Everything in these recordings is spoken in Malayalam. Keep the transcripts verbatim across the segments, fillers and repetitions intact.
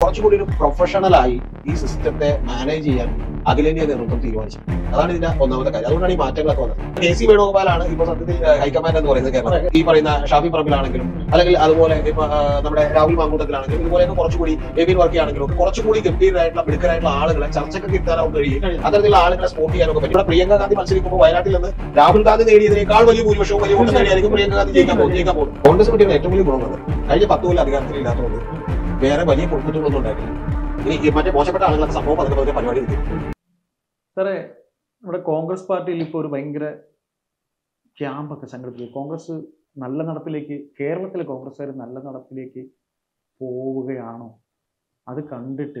കുറച്ചുകൂടി ഒരു പ്രൊഫഷണലായി ഈ സിസ്റ്റത്തെ മാനേജ് ചെയ്യാൻ അഖിലേന്ത്യാ നേതൃത്വം തീരുമാനിച്ചു. അതാണ് ഇതിന്റെ ഒന്നാമത്തെ കാര്യം. അതുകൊണ്ടാണ് ഈ മാറ്റങ്ങളൊക്കെ വന്നത്. കെ സി വേണുഗോപാലാണ് ഇപ്പൊ സത്യത്തിൽ ഹൈക്കമാൻഡ് എന്ന് പറയുന്നത് കേരളത്തിൽ. ഈ പറയുന്ന ഷാഫി പറമ്പിലാണെങ്കിലും അല്ലെങ്കിൽ അതുപോലെ ഇപ്പൊ നമ്മുടെ രാഹുൽ മാങ്കൂട്ടത്തിലാണെങ്കിലും ഇതുപോലെയൊക്കെ കുറച്ചുകൂടി എബിൻ വർക്കിയാണെങ്കിലും കുറച്ചുകൂടി ഗംഭീരമായിട്ടുള്ള മിടുക്കരായിട്ടുള്ള ആളുകളെ ചർച്ചയ്ക്ക് ഇരുത്താനൊക്കെ കഴിയും. അത്തരത്തിലുള്ള ആളുകളെ സ്പോർട്ട് ചെയ്യാനൊക്കെ പറ്റും. ഇവിടെ പ്രിയങ്ക ഗാന്ധി മത്സരിക്കുമ്പോൾ വയനാട്ടിൽ നിന്ന് രാഹുൽ ഗാന്ധി നേടിയതിനേക്കാൾ വലിയ ഭൂരിപക്ഷവും വലിയ വോട്ട് നേടിയായിരിക്കും പ്രിയങ്ക ഗാന്ധി ജയിക്കാൻ പോകും ജയിക്കാൻ പോകും കോൺഗ്രസ് പറ്റിയാണ് ഏറ്റവും വലിയ ഗുണം. കഴിഞ്ഞ പത്ത് കൊല്ലം അധികാരത്തിൽ ഇല്ലാത്തതുകൊണ്ട് വേറെ വലിയ പൊട്ടുകളൊന്നും ഉണ്ടായിട്ടില്ല. ഇനി മറ്റേ മോശപ്പെട്ട ആളുകളൊക്കെ സംഭവം അതൊക്കെ പതുക്കെ പരിപാടി കിട്ടി. സാറേ, നമ്മുടെ കോൺഗ്രസ് പാർട്ടിയിൽ ഇപ്പോൾ ഒരു ഭയങ്കര ക്യാമ്പൊക്കെ സംഘടിപ്പിക്കും. കോൺഗ്രസ് നല്ല നടപ്പിലേക്ക്, കേരളത്തിലെ കോൺഗ്രസ്സുകാർ നല്ല നടപ്പിലേക്ക് പോവുകയാണോ? അത് കണ്ടിട്ട്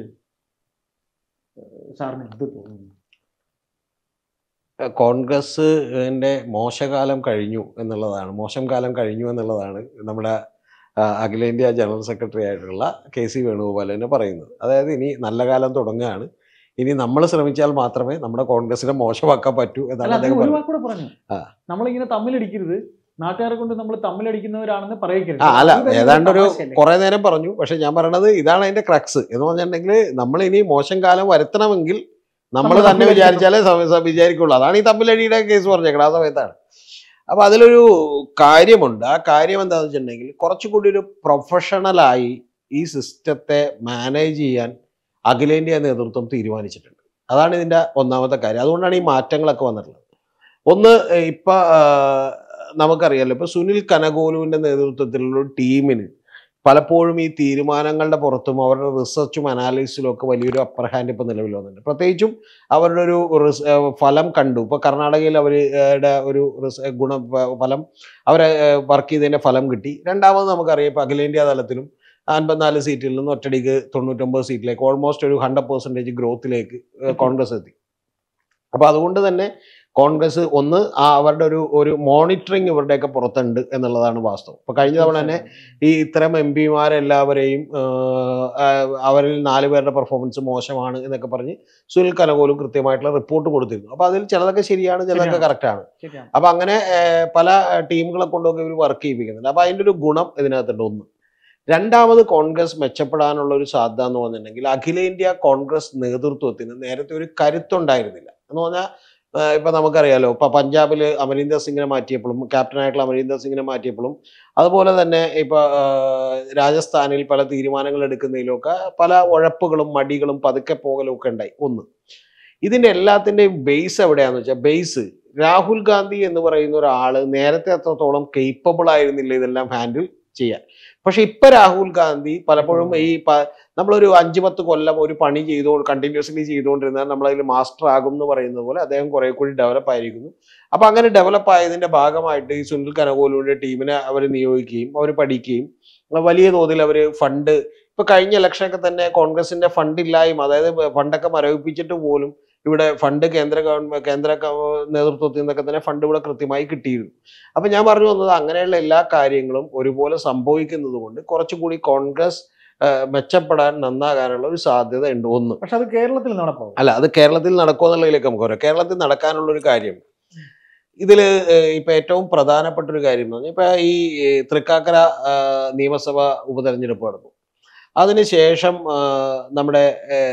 സാറിന് എന്ത് തോന്നുന്നു? കോൺഗ്രസിന്റെ മോശകാലം കഴിഞ്ഞു എന്നുള്ളതാണ്, മോശം കാലം കഴിഞ്ഞു എന്നുള്ളതാണ് നമ്മുടെ അഖിലേന്ത്യാ ജനറൽ സെക്രട്ടറി ആയിട്ടുള്ള കെ സി വേണുഗോപാൽ തന്നെ പറയുന്നത്. അതായത് ഇനി നല്ല കാലം തുടങ്ങുകയാണ്, ഇനി നമ്മൾ ശ്രമിച്ചാൽ മാത്രമേ നമ്മുടെ കോൺഗ്രസിനെ മോശമാക്കാൻ പറ്റൂ എന്നാണ് അദ്ദേഹം പറഞ്ഞു. നമ്മളിങ്ങനെ തമ്മിലടിക്കരുത്, നാട്ടുകാരെ കൊണ്ട് നമ്മൾ തമ്മിലടിക്കുന്നവരാണെന്ന് പറയരുത്. ആ അല്ല, ഏതാണ്ട് ഒരു കുറെ നേരം പറഞ്ഞു. പക്ഷെ ഞാൻ പറയണത് ഇതാണ് അതിന്റെ ക്രക്സ് എന്ന് പറഞ്ഞിട്ടുണ്ടെങ്കിൽ, നമ്മൾ ഇനി മോശം കാലം വരുത്തണമെങ്കിൽ നമ്മൾ തന്നെ വിചാരിച്ചാലേ വിചാരിക്കുള്ളൂ. അതാണ് ഈ തമ്മിലടിയുടെ കേസ് പറഞ്ഞേക്കണം ആ സമയത്താണ്. അപ്പൊ അതിലൊരു കാര്യമുണ്ട്. ആ കാര്യം എന്താണെന്ന് വെച്ചിട്ടുണ്ടെങ്കിൽ, കുറച്ചുകൂടി ഒരു പ്രൊഫഷണലായി ഈ സിസ്റ്റത്തെ മാനേജ് ചെയ്യാൻ അഖിലേന്ത്യാ നേതൃത്വം തീരുമാനിച്ചിട്ടുണ്ട്. അതാണ് ഇതിന്റെ ഒന്നാമത്തെ കാര്യം. അതുകൊണ്ടാണ് ഈ മാറ്റങ്ങളൊക്കെ വന്നിട്ടുള്ളത്. ഒന്ന്, ഇപ്പൊ നമുക്കറിയാലോ, ഇപ്പൊ സുനിൽ കനകോലുവിന്റെ നേതൃത്വത്തിലുള്ള ടീമിന് പലപ്പോഴും ഈ തീരുമാനങ്ങളുടെ പുറത്തും അവരുടെ റിസർച്ചും അനാലിസിലും ഒക്കെ വലിയൊരു അപ്പർ ഹാൻഡ് ഇപ്പൊ നിലവിൽ വന്നിട്ടുണ്ട്. പ്രത്യേകിച്ചും അവരുടെ ഒരു ഫലം കണ്ടു. ഇപ്പൊ കർണാടകയിൽ അവരുടെ ഒരു ഗുണ ഫലം, അവരെ വർക്ക് ചെയ്തതിന്റെ ഫലം കിട്ടി. രണ്ടാമത് നമുക്കറിയാം ഇപ്പൊ അഖിലേന്ത്യാ തലത്തിലും അൻപത്തിനാല് സീറ്റിൽ നിന്ന് ഒറ്റടിക്ക് തൊണ്ണൂറ്റൊമ്പത് സീറ്റിലേക്ക്, ഓൾമോസ്റ്റ് ഒരു ഹൺഡ്രഡ് പെർസെൻറ്റേജ് ഗ്രോത്തിലേക്ക് കോൺഗ്രസ് എത്തി. അപ്പൊ അതുകൊണ്ട് തന്നെ കോൺഗ്രസ് ഒന്ന് അവരുടെ ഒരു ഒരു മോണിറ്ററിങ് ഇവരുടെയൊക്കെ പുറത്തുണ്ട് എന്നുള്ളതാണ് വാസ്തവം. ഇപ്പൊ കഴിഞ്ഞ തവണ തന്നെ ഈ ഇത്തരം എം പിമാരെല്ലാവരെയും അവരിൽ നാല് പേരുടെ പെർഫോമൻസ് മോശമാണ് എന്നൊക്കെ പറഞ്ഞ് സുനിൽ കനകോലും കൃത്യമായിട്ടുള്ള റിപ്പോർട്ട് കൊടുത്തിരുന്നു. അപ്പൊ അതിൽ ചിലതൊക്കെ ശരിയാണ്, ചിലതൊക്കെ കറക്റ്റാണ്. അപ്പൊ അങ്ങനെ പല ടീമുകളെ കൊണ്ടൊക്കെ ഇവർ വർക്ക് ചെയ്യിപ്പിക്കുന്നുണ്ട്. അപ്പൊ അതിൻ്റെ ഒരു ഗുണം ഇതിനകത്തുണ്ട്. ഒന്ന്. രണ്ടാമത്, കോൺഗ്രസ് മെച്ചപ്പെടാനുള്ള ഒരു സാധ്യത എന്ന് പറഞ്ഞിട്ടുണ്ടെങ്കിൽ, അഖിലേന്ത്യാ കോൺഗ്രസ് നേതൃത്വത്തിന് നേരത്തെ ഒരു കരുത്തുണ്ടായിരുന്നില്ല എന്ന് പറഞ്ഞാൽ, ഇപ്പൊ നമുക്കറിയാലോ, ഇപ്പൊ പഞ്ചാബില് അമരീന്ദർ സിംഗിനെ മാറ്റിയപ്പോഴും, ക്യാപ്റ്റനായിട്ടുള്ള അമരീന്ദർ സിംഗിനെ മാറ്റിയപ്പോഴും, അതുപോലെ തന്നെ ഇപ്പൊ രാജസ്ഥാനിൽ പല തീരുമാനങ്ങൾ എടുക്കുന്നതിലൊക്കെ പല ഉഴപ്പുകളും മടികളും പതുക്കെ പോകലും ഒക്കെ ഉണ്ടായി. ഒന്ന്. ഇതിന്റെ എല്ലാത്തിന്റെയും ബേസ് എവിടെയാന്ന് വെച്ചാൽ, ബേസ് രാഹുൽ ഗാന്ധി എന്ന് പറയുന്ന ഒരാള് നേരത്തെ അത്രത്തോളം കേപ്പബിൾ ആയിരുന്നില്ല ഇതെല്ലാം ഹാൻഡിൽ ചെയ്യാൻ. പക്ഷെ ഇപ്പൊ രാഹുൽ ഗാന്ധി പലപ്പോഴും ഈ നമ്മളൊരു അഞ്ചു പത്ത് കൊല്ലം ഒരു പണി ചെയ്തോ കണ്ടിന്യൂസ്ലി ചെയ്തുകൊണ്ടിരുന്നാൽ നമ്മളതിൽ മാസ്റ്റർ ആകും എന്ന് പറയുന്നത് പോലെ അദ്ദേഹം കുറെ കൂടി ഡെവലപ്പ് ആയിരിക്കുന്നു. അപ്പൊ അങ്ങനെ ഡെവലപ്പ് ആയതിന്റെ ഭാഗമായിട്ട് ഈ സുനിൽ കനകോലുവിന്റെ ടീമിനെ അവർ നിയോഗിക്കുകയും അവർ പഠിക്കുകയും വലിയ തോതിൽ അവർ ഫണ്ട്, ഇപ്പൊ കഴിഞ്ഞ ഇലക്ഷനൊക്കെ തന്നെ കോൺഗ്രസിന്റെ ഫണ്ട് ഇല്ലായ്മ, അതായത് ഫണ്ടൊക്കെ മരവിപ്പിച്ചിട്ട് പോലും ഇവിടെ ഫണ്ട് കേന്ദ്ര ഗവൺമെന്റ് കേന്ദ്ര നേതൃത്വത്തിൽ നിന്നൊക്കെ തന്നെ ഫണ്ട് ഇവിടെ കൃത്യമായി കിട്ടിയിരുന്നു. അപ്പൊ ഞാൻ പറഞ്ഞു വന്നത്, അങ്ങനെയുള്ള എല്ലാ കാര്യങ്ങളും ഒരുപോലെ സംഭവിക്കുന്നത് കൊണ്ട് കുറച്ചുകൂടി കോൺഗ്രസ് മെച്ചപ്പെടാൻ നന്നാകാനുള്ള ഒരു സാധ്യത ഉണ്ട്. ഒന്ന്. പക്ഷെ അത് കേരളത്തിൽ നടക്കും അല്ല, അത് കേരളത്തിൽ നടക്കുമോ എന്നുള്ളതിലേക്ക് നമുക്ക് പറയാം. കേരളത്തിൽ നടക്കാനുള്ള ഒരു കാര്യം ഇതില് ഇപ്പൊ ഏറ്റവും പ്രധാനപ്പെട്ട ഒരു കാര്യം എന്ന് പറഞ്ഞാൽ, ഇപ്പൊ ഈ തൃക്കാക്കര നിയമസഭ ഉപതെരഞ്ഞെടുപ്പ് നടന്നു. അതിനുശേഷം നമ്മുടെ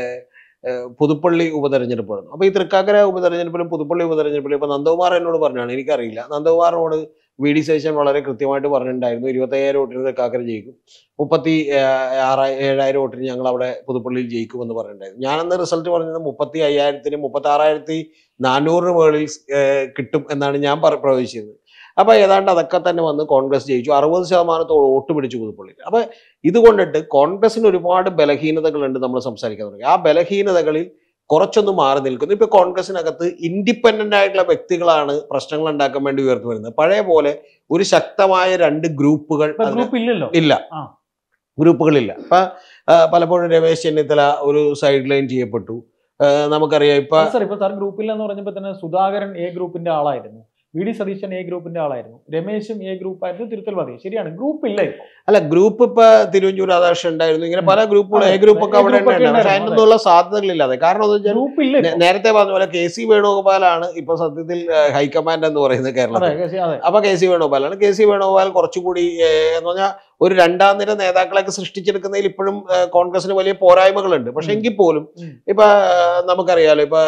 പുതുപ്പള്ളി ഉപതെരഞ്ഞെടുപ്പ് നടന്നു. അപ്പൊ ഈ തൃക്കാക്കര ഉപതെരഞ്ഞെടുപ്പിലും പുതുപ്പള്ളി ഉപതെരഞ്ഞെടുപ്പിലും ഇപ്പൊ നന്ദകുമാർ എന്നോട് പറഞ്ഞാണ്, എനിക്കറിയില്ല, നന്ദകുമാറിനോട് വി ഡി സതീശൻ വളരെ കൃത്യമായിട്ട് പറഞ്ഞിട്ടുണ്ടായിരുന്നു, ഇരുപത്തയ്യായിരം വോട്ടിന് തൃക്കാക്കര ജയിക്കും, മുപ്പത്തി ആറ് ഏഴായിരം വോട്ടിന് ഞങ്ങൾ അവിടെ പുതുപ്പള്ളിയിൽ ജയിക്കുമെന്ന് പറഞ്ഞിട്ടുണ്ടായിരുന്നു. ഞാനന്ന് റിസൾട്ട് പറഞ്ഞത് മുപ്പത്തി അയ്യായിരത്തിന് മുപ്പത്തി ആറായിരത്തി നാനൂറിന് മുകളിൽ കിട്ടും എന്നാണ് ഞാൻ പ്രവചിച്ചിരുന്നത്. അപ്പൊ ഏതാണ്ട് അതൊക്കെ തന്നെ വന്ന് കോൺഗ്രസ് ജയിച്ചു. അറുപത് ശതമാനത്തോളം വോട്ട് പിടിച്ചു പുതുപ്പള്ളിയിൽ. അപ്പൊ ഇതുകൊണ്ടിട്ട് കോൺഗ്രസിന് ഒരുപാട് ബലഹീനതകളുണ്ട് നമ്മൾ സംസാരിക്കാൻ തുടങ്ങി. ആ ബലഹീനതകളിൽ കുറച്ചൊന്ന് മാറി നിൽക്കുന്നു. ഇപ്പൊ കോൺഗ്രസിനകത്ത് ഇൻഡിപെൻഡന്റ് ആയിട്ടുള്ള വ്യക്തികളാണ് പ്രശ്നങ്ങൾ ഉണ്ടാക്കാൻ വേണ്ടി ഉയർന്നു വരുന്നത്. പഴയ പോലെ ഒരു ശക്തമായ രണ്ട് ഗ്രൂപ്പുകൾ ഇല്ല, ഗ്രൂപ്പുകളില്ല. അപ്പൊ പലപ്പോഴും രമേശ് ചെന്നിത്തല ഒരു സൈഡ് ലൈൻ ചെയ്യപ്പെട്ടു. നമുക്കറിയാം ഇപ്പൊ ഗ്രൂപ്പില്ല എന്ന് പറഞ്ഞപ്പോ തന്നെ സുധാകരൻ എ ഗ്രൂപ്പിന്റെ ആളായിരുന്നു, വി ഡി സതീശൻ എ ഗ്രൂപ്പിന്റെ ആളായിരുന്നു, രമേശും എ ഗ്രൂപ്പായിരുന്നു, തിരുത്തൽ മതി. ശരിയാണ്, ഗ്രൂപ്പ് ഇല്ല. അല്ല, ഗ്രൂപ്പ് ഇപ്പൊ തിരുവഞ്ചൂർ രാധാകൃഷ്ണൻ ഉണ്ടായിരുന്നു, ഇങ്ങനെ പല ഗ്രൂപ്പുകളും എ ഗ്രൂപ്പൊക്കെ അവിടെ ഉണ്ടായിരുന്നു. പക്ഷെ അതിനൊന്നുള്ള സാധ്യതകളില്ലാതെ. കാരണം എന്താ വെച്ചാൽ, നേരത്തെ പറഞ്ഞ പോലെ കെ സി വേണുഗോപാലാണ് ഇപ്പൊ സത്യത്തിൽ ഹൈക്കമാൻഡ് എന്ന് പറയുന്നത് കേരളത്തിൽ. അപ്പൊ കെ സി വേണുഗോപാലാണ്. കെ സി വേണുഗോപാൽ കുറച്ചുകൂടി എന്ന് പറഞ്ഞാൽ ഒരു രണ്ടാം നിര നേതാക്കളൊക്കെ സൃഷ്ടിച്ചെടുക്കുന്നതിൽ ഇപ്പോഴും കോൺഗ്രസിന് വലിയ പോരായ്മകളുണ്ട്. പക്ഷെ എങ്കിൽ പോലും ഇപ്പൊ നമുക്കറിയാലോ, ഇപ്പൊ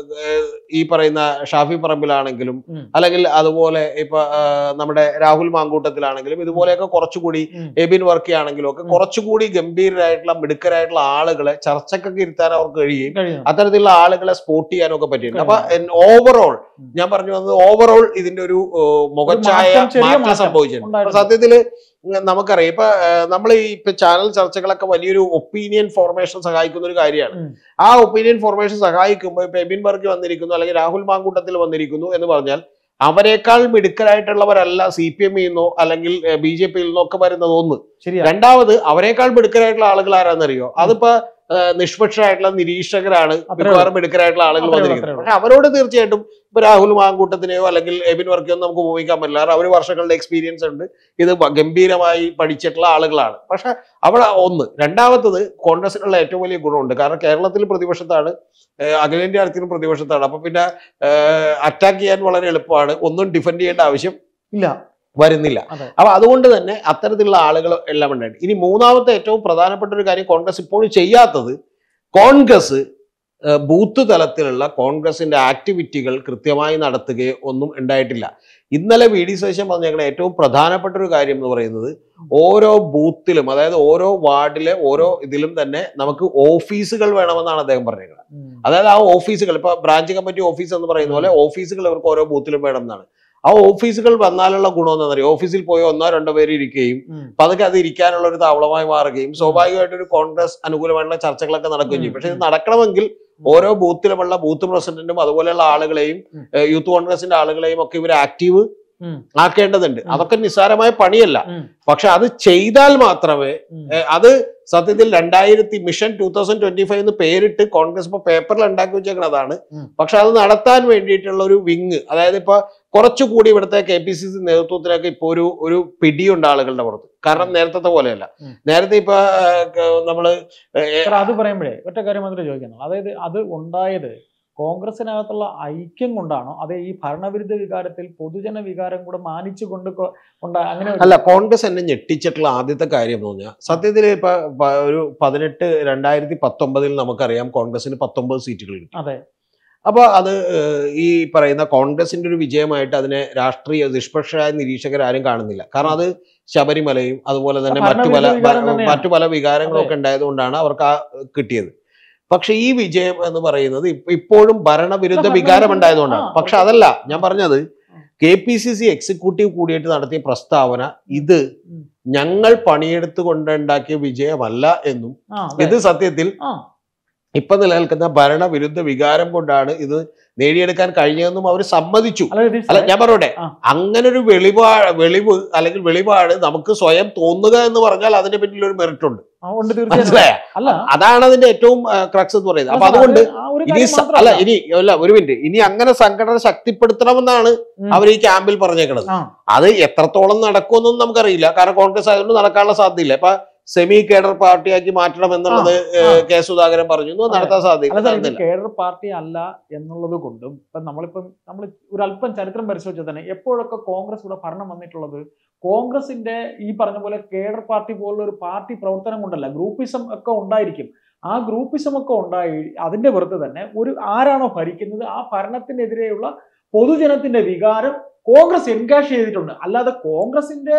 ഈ പറയുന്ന ഷാഫി പറമ്പിലാണെങ്കിലും അല്ലെങ്കിൽ അതുപോലെ ഇപ്പൊ നമ്മുടെ രാഹുൽ മാങ്കൂട്ടത്തിലാണെങ്കിലും ഇതുപോലെയൊക്കെ കുറച്ചുകൂടി എബിൻ വർക്കി ആണെങ്കിലും ഒക്കെ കുറച്ചുകൂടി ഗംഭീരരായിട്ടുള്ള മിടുക്കരായിട്ടുള്ള ആളുകളെ ചർച്ചക്കൊക്കെ ഇരുത്താൻ അവർക്ക് കഴിയും. അത്തരത്തിലുള്ള ആളുകളെ സ്പോട്ട് ചെയ്യാനൊക്കെ പറ്റിയിട്ടുണ്ട്. അപ്പൊ ഓവറോൾ ഞാൻ പറഞ്ഞു വന്നത് ഓവറോൾ ഇതിന്റെ ഒരു മുഖച്ഛായ മാറ്റം സംഭവിച്ചിട്ടുണ്ട്. സത്യത്തില് നമുക്കറിയാം, ഇപ്പൊ നമ്മൾ ഈ ഇപ്പൊ ചാനൽ ചർച്ചകളൊക്കെ വലിയൊരു ഒപ്പീനിയൻ ഫോർമേഷൻ സഹായിക്കുന്ന ഒരു കാര്യമാണ്. ആ ഒപ്പീനിയൻ ഫോർമേഷൻ സഹായിക്കുമ്പോൾ ഇപ്പൊ എബിൻ വർക്കി വന്നിരിക്കുന്നു അല്ലെങ്കിൽ രാഹുൽ മാങ്കൂട്ടത്തിൽ വന്നിരിക്കുന്നു എന്ന് പറഞ്ഞാൽ അവരെക്കാൾ മിടുക്കരായിട്ടുള്ളവരല്ല സി പി എമ്മിൽ നിന്നോ അല്ലെങ്കിൽ ബി ജെ പിയിൽ നിന്നോ ഒക്കെ വരുന്നത് ഒന്ന്. രണ്ടാമത് അവരെക്കാൾ മിടുക്കരായിട്ടുള്ള ആളുകൾ ആരാന്നറിയോ? അതിപ്പോ നിഷ്പക്ഷരായിട്ടുള്ള നിരീക്ഷകരാണ് മിക്കവാറും മിടുക്കരായിട്ടുള്ള ആളുകൾ വന്നിരിക്കുന്നത്. പക്ഷെ അവരോട് തീർച്ചയായിട്ടും ഇപ്പൊ രാഹുൽ മാങ്കൂട്ടത്തിനെയോ അല്ലെങ്കിൽ എബിൻ വർക്കിയോ നമുക്ക് ഉപയോഗിക്കാൻ പറ്റില്ല. കാരണം അവർ വർഷങ്ങളുടെ എക്സ്പീരിയൻസ് ഉണ്ട്, ഇത് ഗംഭീരമായി പഠിച്ചിട്ടുള്ള ആളുകളാണ്. പക്ഷെ അവിടെ ഒന്ന്. രണ്ടാമത്തത് കോൺഗ്രസിനുള്ള ഏറ്റവും വലിയ ഗുണമുണ്ട്. കാരണം കേരളത്തിൽ പ്രതിപക്ഷത്താണ്, അഖിലേന്ത്യാ തലത്തിലും പ്രതിപക്ഷത്താണ്. അപ്പൊ പിന്നെ അറ്റാക്ക് ചെയ്യാൻ വളരെ എളുപ്പമാണ്, ഒന്നും ഡിഫെൻഡ് ചെയ്യേണ്ട ആവശ്യം ഇല്ല വരുന്നില്ല. അപ്പൊ അതുകൊണ്ട് തന്നെ അത്തരത്തിലുള്ള ആളുകൾ എല്ലാം ഉണ്ടായിട്ട്. ഇനി മൂന്നാമത്തെ ഏറ്റവും പ്രധാനപ്പെട്ട ഒരു കാര്യം കോൺഗ്രസ് ഇപ്പോഴും ചെയ്യാത്തത്, കോൺഗ്രസ് ബൂത്ത് തലത്തിലുള്ള കോൺഗ്രസിന്റെ ആക്ടിവിറ്റികൾ കൃത്യമായി നടത്തുകയോ ഒന്നും ഉണ്ടായിട്ടില്ല. ഇന്നലെ വി ഡി സതീശൻ പറഞ്ഞേക്കുന്ന ഏറ്റവും പ്രധാനപ്പെട്ട ഒരു കാര്യം എന്ന് പറയുന്നത്, ഓരോ ബൂത്തിലും അതായത് ഓരോ വാർഡിലെ ഓരോ ഇതിലും തന്നെ നമുക്ക് ഓഫീസുകൾ വേണമെന്നാണ് അദ്ദേഹം പറഞ്ഞേക്കുന്നത്. അതായത് ആ ഓഫീസുകൾ ഇപ്പൊ ബ്രാഞ്ച് കമ്മിറ്റി ഓഫീസ് എന്ന് പറയുന്ന പോലെ ഓഫീസുകൾ ഇവർക്ക് ഓരോ ബൂത്തിലും വേണം എന്നാണ്. ആ ഓഫീസുകൾ വന്നാലുള്ള ഗുണം എന്താ പറയുക, ഓഫീസിൽ പോയി ഒന്നോ രണ്ടോ പേര് ഇരിക്കുകയും പതുക്കെ അത് ഇരിക്കാനുള്ള ഒരു താവളമായി മാറുകയും സ്വാഭാവികമായിട്ട് ഒരു കോൺഗ്രസ് അനുകൂലമായിട്ടുള്ള ചർച്ചകളൊക്കെ നടക്കുകയും ചെയ്യും. പക്ഷെ ഇത് നടക്കണമെങ്കിൽ ഓരോ ബൂത്തിലുമുള്ള ബൂത്ത് പ്രസിഡന്റും അതുപോലെയുള്ള ആളുകളെയും യൂത്ത് കോൺഗ്രസിന്റെ ആളുകളെയും ഒക്കെ ഇവർ ആക്റ്റീവ് ആക്കേണ്ടതുണ്ട്. അതൊക്കെ നിസ്സാരമായ പണിയല്ല. പക്ഷെ അത് ചെയ്താൽ മാത്രമേ അത് സത്യത്തിൽ രണ്ടായിരത്തി mission two thousand twenty five എന്ന് പേരിട്ട് കോൺഗ്രസ് ഇപ്പൊ പേപ്പറിൽ ഉണ്ടാക്കി വെച്ചേക്കുന്നതാണ്. പക്ഷെ അത് നടത്താൻ വേണ്ടിയിട്ടുള്ള ഒരു വിങ്, അതായത് ഇപ്പൊ കുറച്ചുകൂടി ഇവിടുത്തെ കെ പി സി സി നേതൃത്വത്തിലൊക്കെ ഇപ്പൊ ഒരു ഒരു പിടിയുണ്ട് ആളുകളുടെ പുറത്ത്. കാരണം നേരത്തെ പോലെയല്ല. നേരത്തെ ഇപ്പൊ നമ്മള് അത് പറയുമ്പോഴേ ഒറ്റ കാര്യം മാത്രമേ ചോദിക്കുന്നു, അതായത് അത് ഉണ്ടായത് കോൺഗ്രസിനകത്തുള്ള ഐക്യം കൊണ്ടാണോ അതേ ഈ ഭരണവിരുദ്ധ വികാരത്തിൽ പൊതുജന വികാരം കൂടെ മാനിച്ചു കൊണ്ട് അങ്ങനെ? അല്ല, കോൺഗ്രസ് എന്നെ ഞെട്ടിച്ചിട്ടുള്ള ആദ്യത്തെ കാര്യം എന്ന് പറഞ്ഞാൽ സത്യത്തിൽ ഇപ്പൊ ഒരു പതിനെട്ട് രണ്ടായിരത്തി പത്തൊമ്പതിൽ നമുക്കറിയാം കോൺഗ്രസിന് പത്തൊമ്പത് സീറ്റുകൾ കിട്ടി. അതെ. അപ്പൊ അത് ഈ പറയുന്ന കോൺഗ്രസിന്റെ ഒരു വിജയമായിട്ട് അതിനെ രാഷ്ട്രീയ നിഷ്പക്ഷരായ നിരീക്ഷകരാരും കാണുന്നില്ല. കാരണം അത് ശബരിമലയും അതുപോലെ തന്നെ മറ്റു പല മറ്റു പല വികാരങ്ങളും ഒക്കെ ഉണ്ടായതുകൊണ്ടാണ് അവർക്ക് ആ കിട്ടിയത്. പക്ഷെ ഈ വിജയം എന്ന് പറയുന്നത് ഇപ്പോഴും ഭരണവിരുദ്ധ വികാരം ഉണ്ടായതുകൊണ്ടാണ്. പക്ഷെ അതല്ല ഞാൻ പറഞ്ഞത്, K P C C executive കൂടിയിട്ട് നടത്തിയ പ്രസ്താവന ഇത് ഞങ്ങൾ പണിയെടുത്ത് കൊണ്ടുണ്ടാക്കിയ വിജയമല്ല എന്നും ഇത് സത്യത്തിൽ ഇപ്പൊ നിലനിൽക്കുന്ന ഭരണവിരുദ്ധ വികാരം കൊണ്ടാണ് ഇത് നേടിയെടുക്കാൻ കഴിഞ്ഞതെന്നും അവർ സമ്മതിച്ചു. അല്ല ഞാൻ പറയട്ടെ, അങ്ങനെ ഒരു വെളിപാ വെളിവ് അല്ലെങ്കിൽ വെളിപാട് നമുക്ക് സ്വയം തോന്നുക എന്ന് പറഞ്ഞാൽ അതിന്റെ പിന്നിൽ ഒരു മെറിറ്റ് ഉണ്ട്. മനസ്സിലായ? അതാണ് അതിന്റെ ഏറ്റവും ക്രക്സ് എന്ന് പറയുന്നത്. അപ്പൊ അതുകൊണ്ട് ഇനി അല്ല ഇനി അല്ല ഒരു മിനിറ്റ് ഇനി അങ്ങനെ സംഘടന ശക്തിപ്പെടുത്തണമെന്നാണ് അവർ ഈ ക്യാമ്പിൽ പറഞ്ഞേക്കുന്നത്. അത് എത്രത്തോളം നടക്കുമെന്നൊന്നും നമുക്കറിയില്ല. കാരണം കോൺഗ്രസ് ആയതുകൊണ്ട് നടക്കാനുള്ള സാധ്യതയില്ല. ഇപ്പൊ സെമി കേഡർ പാർട്ടിയാക്കി മാറ്റണം എന്നുള്ളത് കെ സുധാകരൻ പറഞ്ഞു, നടത്താൻ സാധ്യത. കേഡർ പാർട്ടി അല്ല എന്നുള്ളത് കൊണ്ടും ഇപ്പൊ നമ്മളിപ്പം നമ്മൾ ഒരു അല്പം ചരിത്രം പരിശോധിച്ചാൽ തന്നെ എപ്പോഴൊക്കെ കോൺഗ്രസ് ഇവിടെ ഭരണം വന്നിട്ടുള്ളത് കോൺഗ്രസിന്റെ ഈ പറഞ്ഞ പോലെ കേഡർ പാർട്ടി പോലുള്ള ഒരു പാർട്ടി പ്രവർത്തനം കൊണ്ടല്ല, ഗ്രൂപ്പിസം ഒക്കെ ഉണ്ടായിരിക്കും. ആ ഗ്രൂപ്പിസം ഒക്കെ ഉണ്ടായി അതിന്റെ പുറത്ത് തന്നെ ഒരു ആരാണോ ഭരിക്കുന്നത് ആ ഭരണത്തിനെതിരെയുള്ള പൊതുജനത്തിന്റെ വികാരം കോൺഗ്രസ് എൻകാഷ് ചെയ്തിട്ടുണ്ട്. അല്ലാതെ കോൺഗ്രസിന്റെ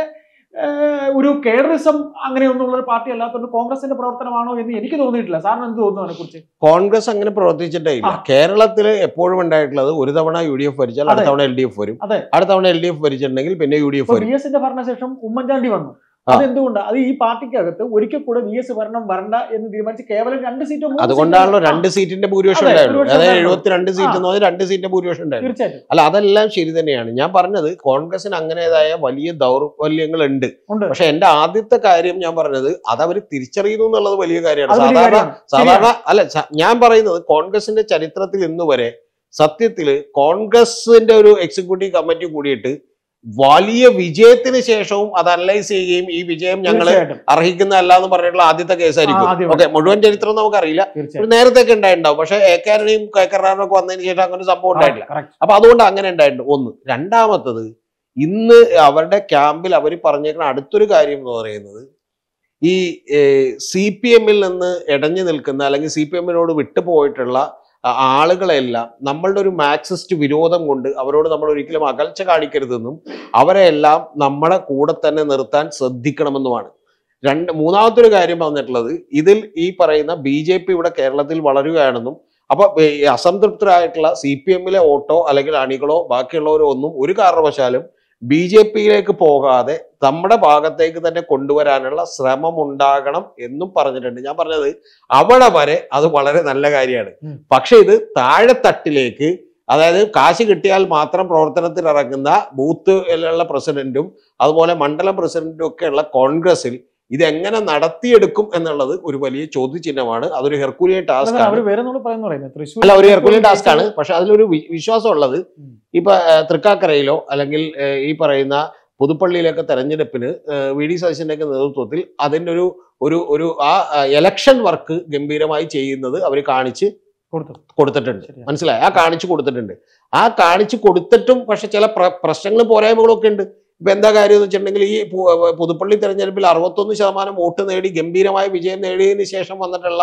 ഒരു കേഡറിസം അങ്ങനെയൊന്നുള്ള ഒരു പാർട്ടി അല്ലാത്തതുകൊണ്ട് കോൺഗ്രസിന്റെ പ്രവർത്തനമാണോ എന്ന് എനിക്ക് തോന്നിയിട്ടില്ല. സാറിന് എന്ത് തോന്നുന്നു അതിനെ കുറിച്ച്? കോൺഗ്രസ് അങ്ങനെ പ്രവർത്തിച്ചിട്ടേ ഇല്ല. കേരളത്തിൽ എപ്പോഴും ഉണ്ടായിട്ടുള്ളത് ഒരു തവണ യു ഡി എഫ് ഭരിച്ചാൽ അടുത്ത തവണ എൽ ഡി എഫ് വരും, അടുത്ത തവണ എൽ ഡി എഫ് ഭരിച്ചിട്ടുണ്ടെങ്കിൽ പിന്നെ യു ഡി എഫ് വരും. വി എസിന്റെ ഭരണശേഷം ഉമ്മൻചാണ്ടി വന്നു. അതെന്തുകൊണ്ടാണ്? അത് ഈ പാർട്ടിക്കകത്ത് ഒരിക്കൽ കൂടെ വി എസ് ഭരണം വരണ്ട എന്ന് തീരുമാനിച്ച് കേവലം രണ്ട് സീറ്റോ അതുകൊണ്ടാണല്ലോ രണ്ട് സീറ്റിന്റെ ഭൂരിപക്ഷം ഉണ്ടായിരുന്നു. അതായത് എഴുപത്തിരണ്ട് സീറ്റ് എന്ന് പറഞ്ഞാൽ രണ്ട് സീറ്റിന്റെ ഭൂരിപക്ഷം ഉണ്ടായിരുന്നു. തീർച്ചയായിട്ടും. അല്ല അതെല്ലാം ശരി തന്നെയാണ്. ഞാൻ പറഞ്ഞത് കോൺഗ്രസിന് അങ്ങനേതായ വലിയ ദൗർബല്യങ്ങൾ ഉണ്ട്. പക്ഷെ എന്റെ ആദ്യത്തെ കാര്യം ഞാൻ പറഞ്ഞത് അത് അവർ തിരിച്ചറിയുന്നു എന്നുള്ളത് വലിയ കാര്യമാണ്. സാധാരണ സാധാരണ അല്ല ഞാൻ പറയുന്നത് കോൺഗ്രസിന്റെ ചരിത്രത്തിൽ ഇന്ന് വരെ സത്യത്തില് കോൺഗ്രസിന്റെ ഒരു എക്സിക്യൂട്ടീവ് കമ്മിറ്റി കൂടിയിട്ട് വലിയ വിജയത്തിന് ശേഷവും അത് അനലൈസ് ചെയ്യുകയും ഈ വിജയം ഞങ്ങൾ അർഹിക്കുന്നതല്ല എന്ന് പറഞ്ഞിട്ടുള്ള ആദ്യത്തെ കേസായിരിക്കും. ഓക്കെ, മുഴുവൻ ചരിത്രം നമുക്കറിയില്ല, നേരത്തെ ഒക്കെ ഉണ്ടായിട്ടുണ്ടാവും. പക്ഷെ എ കാരനെയും കെ കരുണാകരനും ഒക്കെ വന്നതിന് ശേഷം അങ്ങനെ സംഭവം ഉണ്ടായിട്ടില്ല. അപ്പൊ അതുകൊണ്ട് അങ്ങനെ ഉണ്ടായിട്ടുണ്ട്. ഒന്ന്. രണ്ടാമത്തത് ഇന്ന് അവരുടെ ക്യാമ്പിൽ അവർ പറഞ്ഞേക്കുന്ന അടുത്തൊരു കാര്യം എന്ന് പറയുന്നത് ഈ സി പി എമ്മിൽ നിന്ന് ഇടഞ്ഞു നിൽക്കുന്ന അല്ലെങ്കിൽ സി പി എമ്മിനോട് വിട്ടുപോയിട്ടുള്ള ആളുകളെല്ലാം നമ്മളുടെ ഒരു മാർക്സിസ്റ്റ് വിരോധം കൊണ്ട് അവരോട് നമ്മൾ ഒരിക്കലും അകൽച്ച കാണിക്കരുതെന്നും അവരെല്ലാം നമ്മുടെ കൂടെ തന്നെ നിർത്താൻ ശ്രദ്ധിക്കണമെന്നുമാണ്. രണ്ട് മൂന്നാമത്തെ ഒരു കാര്യം പറഞ്ഞിട്ടുള്ളത്, ഇതിൽ ഈ പറയുന്ന ബി ജെ പി ഇവിടെ കേരളത്തിൽ വളരുകയാണെന്നും അപ്പൊ അസംതൃപ്തരായിട്ടുള്ള സി പി എമ്മിലെ വോട്ടോ അല്ലെങ്കിൽ അണികളോ ബാക്കിയുള്ളവരോ ഒന്നും ഒരു കാരണവശാലും ബി ജെ പിയിലേക്ക് പോകാതെ നമ്മുടെ ഭാഗത്തേക്ക് തന്നെ കൊണ്ടുവരാനുള്ള ശ്രമം ഉണ്ടാകണം എന്നും പറഞ്ഞിട്ടുണ്ട്. ഞാൻ പറഞ്ഞത് അവിടെ വരെ അത് വളരെ നല്ല കാര്യമാണ്. പക്ഷെ ഇത് താഴെത്തട്ടിലേക്ക്, അതായത് കാശ് കിട്ടിയാൽ മാത്രം പ്രവർത്തനത്തിൽ ഇറങ്ങുന്ന ബൂത്തിലുള്ള പ്രസിഡന്റും അതുപോലെ മണ്ഡലം പ്രസിഡന്റും ഒക്കെ ഉള്ള കോൺഗ്രസിൽ ഇതെങ്ങനെ നടത്തിയെടുക്കും എന്നുള്ളത് ഒരു വലിയ ചോദ്യചിഹ്നമാണ്. അതൊരു ഹെർക്കുലിയൻ ടാസ്ക് ആണ്. അല്ല, ഒരു ഹെർക്കുലിയൻ ടാസ്ക് ആണ്. പക്ഷെ അതിലൊരു വിശ്വാസം ഉള്ളത്, ഇപ്പൊ തൃക്കാക്കരയിലോ അല്ലെങ്കിൽ ഈ പറയുന്ന പുതുപ്പള്ളിയിലൊക്കെ തെരഞ്ഞെടുപ്പിന് വി ഡി സതീശന്റെ നേതൃത്വത്തിൽ അതിൻ്റെ ഒരു ഒരു ഒരു ആ എലക്ഷൻ വർക്ക് ഗംഭീരമായി ചെയ്യുന്നത് അവർ കാണിച്ച് കൊടുത്തിട്ടുണ്ട്. മനസ്സിലായി? ആ കാണിച്ചു കൊടുത്തിട്ടുണ്ട്. ആ കാണിച്ചു കൊടുത്തിട്ടും പക്ഷെ ചില പ്രശ്നങ്ങളും പോരായ്മകളൊക്കെ ഉണ്ട്. ഇപ്പൊ എന്താ കാര്യം എന്ന് വെച്ചിട്ടുണ്ടെങ്കിൽ ഈ പുതുപ്പള്ളി തെരഞ്ഞെടുപ്പിൽ അറുപത്തൊന്ന് ശതമാനം വോട്ട് നേടി ഗംഭീരമായ വിജയം നേടിയതിനു ശേഷം വന്നിട്ടുള്ള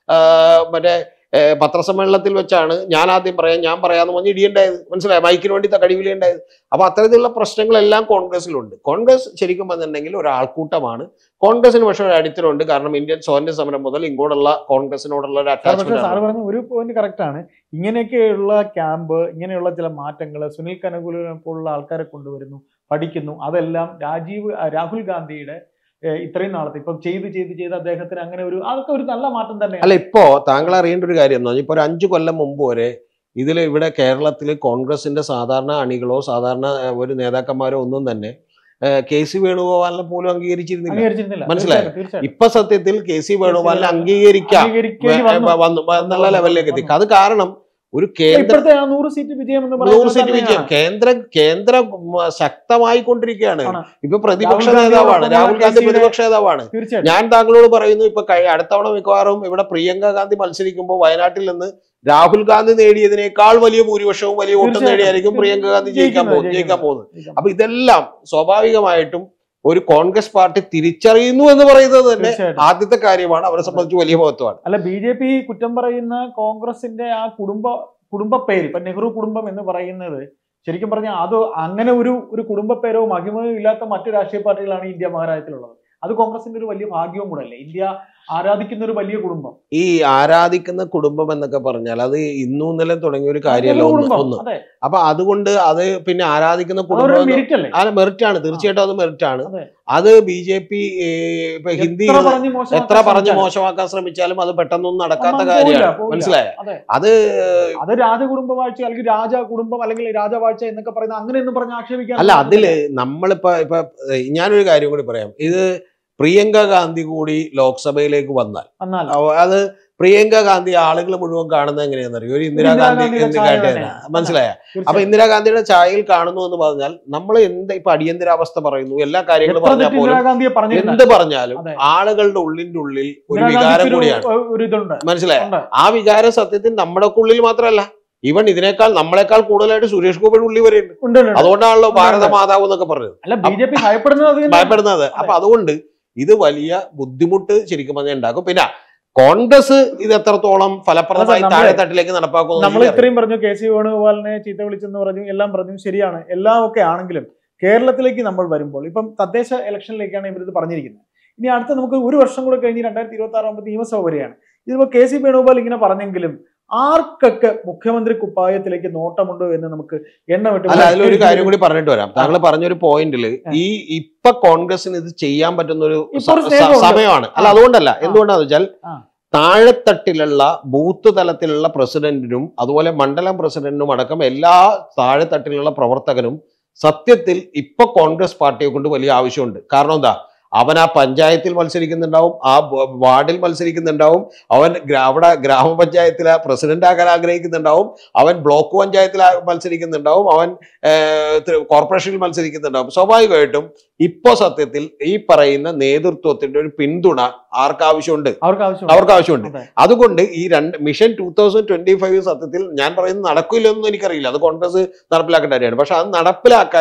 മറ്റേ പത്രസമ്മേളനത്തിൽ വെച്ചാണ് ഞാൻ ആദ്യം പറയാം ഞാൻ പറയാന്ന് പറഞ്ഞ് ഇടിയുണ്ടായത്. മനസ്സിലായി? മൈക്കിന് വേണ്ടി കടിവിലുണ്ടായത്. അപ്പൊ അത്തരത്തിലുള്ള പ്രശ്നങ്ങളെല്ലാം കോൺഗ്രസിലുണ്ട്. കോൺഗ്രസ് ശരിക്കും പറഞ്ഞിട്ടുണ്ടെങ്കിൽ ഒരാൾക്കൂട്ടമാണ്. കോൺഗ്രസിന് പക്ഷേ ഒരു അടിത്തറുണ്ട്. കാരണം ഇന്ത്യൻ സ്വാതന്ത്ര്യ സമരം മുതൽ ഇങ്ങോട്ടുള്ള കോൺഗ്രസിനോടുള്ള ഒരു അറ്റാച്ച്മെന്റ്. സാറ് പറഞ്ഞ ഒരു പോയിന്റ് കറക്റ്റ് ആണ്. ഇങ്ങനെയൊക്കെയുള്ള ക്യാമ്പ്, ഇങ്ങനെയുള്ള ചില മാറ്റങ്ങൾ, സുനിൽ കനകുലിനെ പോലുള്ള ആൾക്കാരെ കൊണ്ടുവരുന്നു, പഠിക്കുന്നു. അതെല്ലാം രാജീവ് രാഹുൽ ഗാന്ധിയുടെ ഇത്രയും നാളത്തെ ഇപ്പം ചെയ്ത് ചെയ്ത് ചെയ്ത് അദ്ദേഹത്തിന് അങ്ങനെ ഒരു അതൊക്കെ ഒരു നല്ല മാറ്റം തന്നെ. അല്ല, ഇപ്പോ താങ്കൾ അറിയേണ്ട ഒരു കാര്യം എന്ന് പറഞ്ഞാൽ ഇപ്പൊ ഒരു അഞ്ചു കൊല്ലം മുമ്പ് വരെ ഇതിൽ ഇവിടെ കേരളത്തിൽ കോൺഗ്രസിന്റെ സാധാരണ അണികളോ സാധാരണ ഒരു നേതാക്കന്മാരോ ഒന്നും തന്നെ കെ സി വേണുഗോപാലിനെ പോലും അംഗീകരിച്ചിരുന്നില്ല. മനസ്സിലായോ? ഇപ്പൊ സത്യത്തിൽ കെ സി വേണുഗോപാലിനെ അംഗീകരിക്കാം വന്നു എന്നുള്ള ലെവലിലേക്ക് എത്തി. അത് കാരണം ഒരു കേന്ദ്ര നൂറ് സീറ്റ് വിജയം നൂറ് സീറ്റ് വിജയം കേന്ദ്ര കേന്ദ്ര ശക്തമായി കൊണ്ടിരിക്കുകയാണ്. ഇപ്പൊ പ്രതിപക്ഷ നേതാവാണ് രാഹുൽ ഗാന്ധി, പ്രതിപക്ഷ നേതാവാണ്. ഞാൻ താങ്കളോട് പറയുന്നു, ഇപ്പൊ അടുത്തവണ മിക്കവാറും ഇവിടെ പ്രിയങ്ക ഗാന്ധി മത്സരിക്കുമ്പോൾ വയനാട്ടിൽ നിന്ന് രാഹുൽ ഗാന്ധി നേടിയതിനേക്കാൾ വലിയ ഭൂരിപക്ഷവും വലിയ വോട്ടും നേടിയായിരിക്കും പ്രിയങ്ക ഗാന്ധി ജയിക്കാൻ പോകുന്നത് ജയിക്കാൻ പോകുന്നത് അപ്പൊ ഇതെല്ലാം സ്വാഭാവികമായിട്ടും ഒരു കോൺഗ്രസ് പാർട്ടി തിരിച്ചറിയുന്നു എന്ന് പറയുന്നത് തന്നെ ആദ്യത്തെ കാര്യമാണ്. അവരെ സംബന്ധിച്ച് വലിയ മഹത്വമാണ്. അല്ല, ബി ജെ പി കുറ്റം പറയുന്ന കോൺഗ്രസിന്റെ ആ കുടുംബ കുടുംബ പേര്, ഇപ്പൊ നെഹ്റു കുടുംബം എന്ന് പറയുന്നത് ശരിക്കും പറഞ്ഞാൽ അത് അങ്ങനെ ഒരു ഒരു കുടുംബ പേരോ മഹിമയോ ഇല്ലാത്ത മറ്റു രാഷ്ട്രീയ പാർട്ടികളാണ് ഇന്ത്യ മഹാരാജ്യത്തിലുള്ളത്. അത് കോൺഗ്രസിന്റെ ഒരു വലിയ ഭാഗ്യവും കൂടെ അല്ലേ? ഇന്ത്യ ആരാധിക്കുന്ന ഒരു വലിയ കുടുംബം. ഈ ആരാധിക്കുന്ന കുടുംബം എന്നൊക്കെ പറഞ്ഞാൽ അത് ഇന്നും ഇന്നലെ തുടങ്ങിയ ഒരു കാര്യമല്ല. ഒന്ന് ഒന്ന് അപ്പൊ അതുകൊണ്ട് അത് പിന്നെ ആരാധിക്കുന്ന കുടുംബം മെറിറ്റ് ആണ്. തീർച്ചയായിട്ടും അത് മെറിറ്റ് ആണ്. അത് ബി ജെ പി ഇപ്പൊ ഹിന്ദി എത്ര പറഞ്ഞ് മോശമാക്കാൻ ശ്രമിച്ചാലും അത് പെട്ടെന്നൊന്നും നടക്കാത്ത കാര്യമാണ്. മനസ്സിലായ? അത് അത് രാജകുടുംബവാഴ്ച അല്ലെങ്കിൽ രാജ കുടുംബം അല്ലെങ്കിൽ രാജവാഴ്ച എന്നൊക്കെ പറയുന്നത് അങ്ങനെയൊന്നും പറഞ്ഞ് ആക്ഷേപിക്കാൻ അല്ല. അതില് നമ്മളിപ്പോ ഇപ്പൊ ഞാനൊരു കാര്യം കൂടി പറയാം. ഇത് പ്രിയങ്ക ഗാന്ധി കൂടി ലോക്സഭയിലേക്ക് വന്നാൽ അത് പ്രിയങ്ക ഗാന്ധി ആളുകൾ മുഴുവൻ കാണുന്നത് എങ്ങനെയാണെന്നറിയോ? ഒരു ഇന്ദിരാഗാന്ധി എന്ന് കേട്ടേന. മനസ്സിലായ? അപ്പൊ ഇന്ദിരാഗാന്ധിയുടെ ചായയിൽ കാണുന്നു എന്ന് പറഞ്ഞാൽ നമ്മൾ എന്താ ഇപ്പൊ അടിയന്തരാവസ്ഥ പറയുന്നു, എല്ലാ കാര്യങ്ങളും പറഞ്ഞാൽ പോലും എന്ത് പറഞ്ഞാലും ആളുകളുടെ ഉള്ളിന്റെ ഉള്ളിൽ ഒരു വികാരം കൂടിയാണ്. മനസ്സിലായ? ആ വികാരം സത്യത്തിൽ നമ്മുടെ ഉള്ളിൽ മാത്രമല്ല, ഈവൻ ഇതിനേക്കാൾ നമ്മളെക്കാൾ കൂടുതലായിട്ട് സുരേഷ് ഗോപിയുടെ ഉള്ളി വരെയുണ്ട്. അതുകൊണ്ടാണല്ലോ ഭാരത മാതാവ് എന്നൊക്കെ പറഞ്ഞത് ഭയപ്പെടുന്നത്. അപ്പൊ അതുകൊണ്ട് ഇത് വലിയ ബുദ്ധിമുട്ട് ശരിക്കും പറഞ്ഞാൽ ഉണ്ടാക്കും. പിന്നെ കോൺഗ്രസ് ഇത് എത്രത്തോളം ഫലപ്രദമായി താഴെത്തട്ടിലേക്ക് നടപ്പാക്കുന്നു. നമ്മൾ ഇത്രയും പറഞ്ഞു, കെ സി വേണുഗോപാലിനെ ചീത്ത വിളിച്ചെന്ന് പറഞ്ഞു, എല്ലാം പറഞ്ഞു, ശരിയാണ്. എല്ലാം ഒക്കെ ആണെങ്കിലും കേരളത്തിലേക്ക് നമ്മൾ വരുമ്പോൾ ഇപ്പം തദ്ദേശ ഇലക്ഷനിലേക്കാണ് ഇവരിത് പറഞ്ഞിരിക്കുന്നത്. ഇനി അടുത്ത നമുക്ക് ഒരു വർഷം കൂടെ കഴിഞ്ഞ് രണ്ടായിരത്തി ഇരുപത്തി ആറാകുമ്പോൾ നിയമസഭ വരെയാണ്. ഇതിപ്പോ കെ സി വേണുഗോപാൽ ഇങ്ങനെ പറഞ്ഞെങ്കിലും ആർക്കൊക്കെ മുഖ്യമന്ത്രി കുപ്പായത്തിലേക്ക് നോട്ടമുണ്ടോ എന്ന് നമുക്ക് എണ്ണമിട്ട്. അല്ല, അതിലൊരു കാര്യം കൂടി പറഞ്ഞിട്ട് വരാം. താങ്കൾ പറഞ്ഞൊരു പോയിന്റില് ഈ ഇപ്പൊ കോൺഗ്രസിന് ഇത് ചെയ്യാൻ പറ്റുന്ന ഒരു സമയമാണ്. അല്ല, അതുകൊണ്ടല്ല. എന്തുകൊണ്ടാന്ന് വെച്ചാൽ താഴെത്തട്ടിലുള്ള ബൂത്ത് തലത്തിലുള്ള പ്രസിഡന്റിനും അതുപോലെ മണ്ഡലം പ്രസിഡന്റിനും അടക്കം എല്ലാ താഴെത്തട്ടിലുള്ള പ്രവർത്തകനും സത്യത്തിൽ ഇപ്പൊ കോൺഗ്രസ് പാർട്ടിയെ കൊണ്ട് വലിയ ആവശ്യമുണ്ട്. കാരണം എന്താ? അവൻ ആ പഞ്ചായത്തിൽ മത്സരിക്കുന്നുണ്ടാവും, ആ വാർഡിൽ മത്സരിക്കുന്നുണ്ടാവും, അവൻ അവിടെ ഗ്രാമപഞ്ചായത്തിൽ പ്രസിഡന്റ് ആകാൻ ആഗ്രഹിക്കുന്നുണ്ടാവും, അവൻ ബ്ലോക്ക് പഞ്ചായത്തിൽ മത്സരിക്കുന്നുണ്ടാവും, അവൻ കോർപ്പറേഷനിൽ മത്സരിക്കുന്നുണ്ടാവും. സ്വാഭാവികമായിട്ടും ഇപ്പൊ സത്യത്തിൽ ഈ പറയുന്ന നേതൃത്വത്തിന്റെ ഒരു പിന്തുണ ആർക്കാവശ്യമുണ്ട്? അവർക്ക് ആവശ്യമുണ്ട്. അതുകൊണ്ട് ഈ രണ്ട് mission two thousand twenty five സത്യത്തിൽ ഞാൻ പറയുന്നത് നടക്കില്ലെന്നും എനിക്കറിയില്ല. അത് കോൺഗ്രസ് നടപ്പിലാക്കേണ്ട കാര്യമാണ്. പക്ഷെ അത് നടപ്പിലാക്കാൻ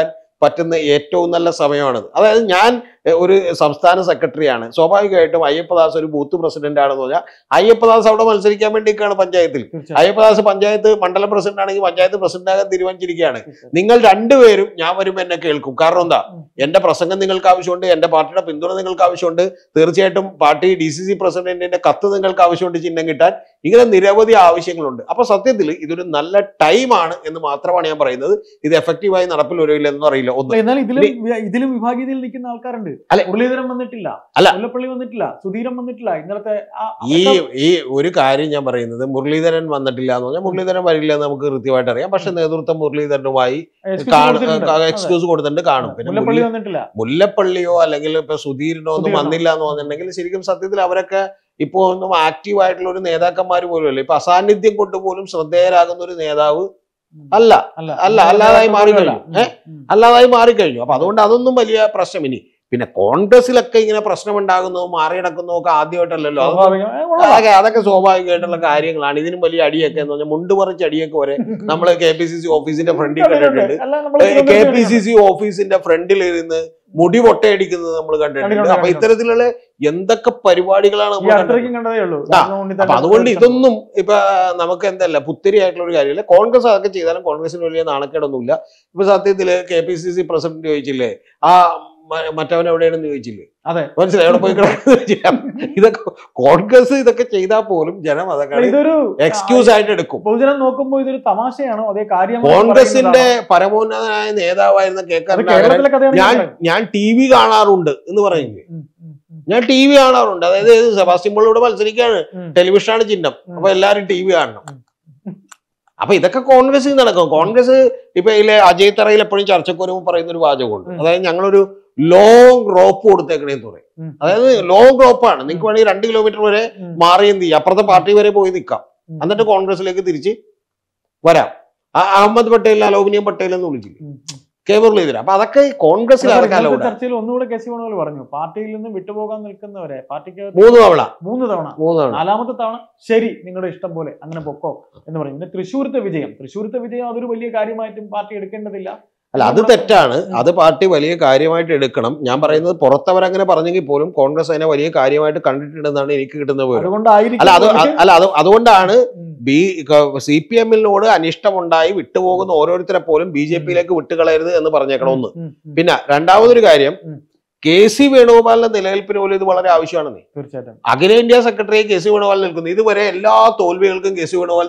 പറ്റുന്ന ഏറ്റവും നല്ല സമയമാണത്. അതായത് ഞാൻ ഒരു സംസ്ഥാന സെക്രട്ടറിയാണ്, സ്വാഭാവികമായിട്ടും അയ്യപ്പദാസ് ഒരു ബൂത്ത് പ്രസിഡന്റ് ആണെന്ന് പറഞ്ഞാൽ അയ്യപ്പദാസ് അവിടെ മത്സരിക്കാൻ വേണ്ടിയിരിക്കുകയാണ് പഞ്ചായത്തിൽ. അയ്യപ്പദാസ് പഞ്ചായത്ത് മണ്ഡലം പ്രസിഡന്റ് ആണെങ്കിൽ പഞ്ചായത്ത് പ്രസിഡന്റ് ആകാൻ തീരുമാനിച്ചിരിക്കുകയാണ്. നിങ്ങൾ രണ്ടുപേരും ഞാൻ വരുമ്പോൾ എന്നെ കേൾക്കും. കാരണം എന്താ, എന്റെ പ്രസംഗം നിങ്ങൾക്ക് ആവശ്യമുണ്ട്, എന്റെ പാർട്ടിയുടെ പിന്തുണ നിങ്ങൾക്ക് ആവശ്യമുണ്ട്, തീർച്ചയായിട്ടും പാർട്ടി ഡി സി സി പ്രസിഡന്റിന്റെ കത്ത് നിങ്ങൾക്ക് ആവശ്യമുണ്ട് ചിഹ്നം കിട്ടാൻ. ഇങ്ങനെ നിരവധി ആവശ്യങ്ങളുണ്ട്. അപ്പൊ സത്യത്തിൽ ഇതൊരു നല്ല ടൈമാണ് എന്ന് മാത്രമാണ് ഞാൻ പറയുന്നത്. ഇത് എഫക്റ്റീവായി നടപ്പിൽ വരില്ല എന്ന് അറിയില്ല. ഒന്ന് എന്നാൽ ഇതിലും ഇതിലും വിഭാഗീയതയിൽ നിൽക്കുന്ന ആൾക്കാരുണ്ട്. മുരളീധരൻ വന്നിട്ടില്ല, അല്ല മുല്ലപ്പള്ളി വന്നിട്ടില്ല, സുധീരൻ വന്നിട്ടില്ല. ഇന്നലത്തെ ഈ ഈ ഒരു കാര്യം ഞാൻ പറയുന്നത്, മുരളീധരൻ വന്നിട്ടില്ല എന്ന് പറഞ്ഞാൽ മുരളീധരൻ വരില്ല എന്ന് നമുക്ക് കൃത്യമായിട്ട് അറിയാം. പക്ഷെ നേതൃത്വം മുരളീധരനുമായി എക്സ്ക്യൂസ് കൊടുത്തിട്ടുണ്ട് കാണും. പിന്നെ മുല്ലപ്പള്ളിയോ അല്ലെങ്കിൽ ഇപ്പൊ സുധീരനോ ഒന്നും വന്നില്ല എന്ന് പറഞ്ഞിട്ടുണ്ടെങ്കിൽ ശരിക്കും സത്യത്തിൽ അവരൊക്കെ ഇപ്പോ ഒന്നും ആക്റ്റീവ് ആയിട്ടുള്ള ഒരു നേതാക്കന്മാർ പോലും അല്ല. ഇപ്പൊ അസാന്നിധ്യം കൊണ്ട് പോലും ശ്രദ്ധേയരാകുന്ന ഒരു നേതാവ് അല്ല അല്ല അല്ലാതായി മാറിക്കഴിഞ്ഞു. ഏഹ് അല്ലാതായി മാറിക്കഴിഞ്ഞു. അപ്പൊ അതുകൊണ്ട് അതൊന്നും വലിയ പ്രശ്നം. ഇനി പിന്നെ കോൺഗ്രസിലൊക്കെ ഇങ്ങനെ പ്രശ്നം ഉണ്ടാകുന്നതും മാറിയടക്കുന്നതും ഒക്കെ ആദ്യമായിട്ടല്ലല്ലോ. അതൊക്കെ അതൊക്കെ സ്വാഭാവികമായിട്ടുള്ള കാര്യങ്ങളാണ്. ഇതിനും വലിയ അടിയൊക്കെ എന്ന് പറഞ്ഞാൽ മുണ്ട് പറിച്ച് അടിയൊക്കെ വരെ നമ്മൾ കെ പി സി സി ഓഫീസിന്റെ ഫ്രണ്ടിൽ കണ്ടിട്ടുണ്ട്. കെ പി സി സി ഓഫീസിന്റെ ഫ്രണ്ടിൽ ഇരുന്ന് മുടി പൊട്ടയടിക്കുന്നത് നമ്മൾ കണ്ടിട്ടുണ്ട്. അപ്പൊ ഇത്തരത്തിലുള്ള എന്തൊക്കെ പരിപാടികളാണ് നമ്മൾ കണ്ടത്. അപ്പൊ അതുകൊണ്ട് ഇതൊന്നും ഇപ്പൊ നമുക്ക് എന്തല്ല പുത്തിരി ആയിട്ടുള്ള ഒരു കാര്യമില്ല. കോൺഗ്രസ് അതൊക്കെ ചെയ്താലും കോൺഗ്രസിന് വലിയ നാണക്കേടൊന്നുമില്ല. ഇപ്പൊ സത്യത്തില് K P C C president ചോദിച്ചില്ലേ ആ മറ്റവൻ എവിടെയാണെന്ന് ചോദിച്ചില്ലേ, അതെ മനസ്സിലായി എവിടെ പോയി കിടക്കുന്ന. ഇതൊക്കെ കോൺഗ്രസ് ഇതൊക്കെ ചെയ്താൽ പോലും ജനം അതൊക്കെ ഇതൊരു എക്സ്ക്യൂസ് ആയിട്ട് എടുക്കും. പൊതുജനം നോക്കുമ്പോൾ ഇതൊരു തമാശയാണോ അതേ കാര്യം. കോൺഗ്രസിന്റെ പരമോന്നതനായ നേതാവായിരുന്ന കെ കരുണാകരൻ ഞാൻ ഞാൻ ടി വി കാണാറുണ്ട് എന്ന് പറയുന്നത്. ഞാൻ ടി വി കാണാറുണ്ട്. അതായത് സെബാസ്റ്റ്യൻ പോളിലൂടെ മത്സരിക്കാണ്, ടെലിവിഷനാണ് ചിഹ്നം, അപ്പൊ എല്ലാരും ടി വി കാണണം. അപ്പൊ ഇതൊക്കെ കോൺഗ്രസിൽ നടക്കും. കോൺഗ്രസ് ഇപ്പൊ ഇതിലെ അജയ് തറയിൽ എപ്പോഴും ചർച്ചക്ക് വരുമ്പോൾ പറയുന്ന ഒരു വാചകമുണ്ട്. അതായത് ഞങ്ങളൊരു ലോങ് റോപ്പ് കൊടുത്തേക്കണേന്ന് പറയും. അതായത് ലോങ് റോപ്പാണ്. നിങ്ങൾക്ക് വേണമെങ്കിൽ രണ്ട് കിലോമീറ്റർ വരെ മാറി എന്ത് ചെയ്യാം, അപ്പുറത്തെ പാർട്ടി വരെ പോയി നിൽക്കാം, എന്നിട്ട് കോൺഗ്രസിലേക്ക് തിരിച്ച് വരാം. അഹമ്മദ് പട്ടേൽ അലോമിനിയം പട്ടേൽ എന്ന് വിളിച്ചില്ല, കെ മുരളീധരൻ. അപ്പൊ അതൊക്കെ കോൺഗ്രസിൽ ചർച്ചയിൽ ഒന്നുകൂടെ കെ സി വേണുഗോപാൽ പറഞ്ഞു, പാർട്ടിയിൽ നിന്ന് വിട്ടുപോകാൻ നിൽക്കുന്നവരെ പാർട്ടിക്ക് മൂന്ന് തവണ മൂന്ന് തവണ മൂന്ന് തവണ നാലാമത്തെ തവണ ശരി നിങ്ങളുടെ ഇഷ്ടം പോലെ അങ്ങനെ പൊക്കോ എന്ന് പറയും. പിന്നെ തൃശ്ശൂരത്തെ വിജയം തൃശ്ശൂരത്തെ വിജയം അതൊരു വലിയ കാര്യമായിട്ടും പാർട്ടി എടുക്കേണ്ടതില്ല. അല്ല, അത് തെറ്റാണ്. അത് പാർട്ടി വലിയ കാര്യമായിട്ട് എടുക്കണം. ഞാൻ പറയുന്നത് പുറത്തവരങ്ങനെ പറഞ്ഞെങ്കിൽ പോലും കോൺഗ്രസ് അതിനെ വലിയ കാര്യമായിട്ട് കണ്ടിട്ടുണ്ടെന്നാണ് എനിക്ക് കിട്ടുന്ന വിവരം. അല്ല അത് അല്ല അത് അതുകൊണ്ടാണ് ബി സി പി എമ്മിനോട് അനിഷ്ടമുണ്ടായി വിട്ടുപോകുന്ന ഓരോരുത്തരെ പോലും ബി ജെ പിയിലേക്ക് വിട്ടുകളയരുത് എന്ന് പറഞ്ഞേക്കണം. ഒന്ന്. പിന്നെ രണ്ടാമതൊരു കാര്യം, കെ സി വേണുഗോപാലിന്റെ നിലനിൽപ്പിന് പോലും ഇത് വളരെ ആവശ്യമാണ്. തീർച്ചയായിട്ടും അഖിലേന്ത്യാ സെക്രട്ടറി കെ സി വേണുഗോപാൽ നിൽക്കുന്നു. ഇതുവരെ എല്ലാ തോൽവികൾക്കും കെ സി വേണുഗോപാൽ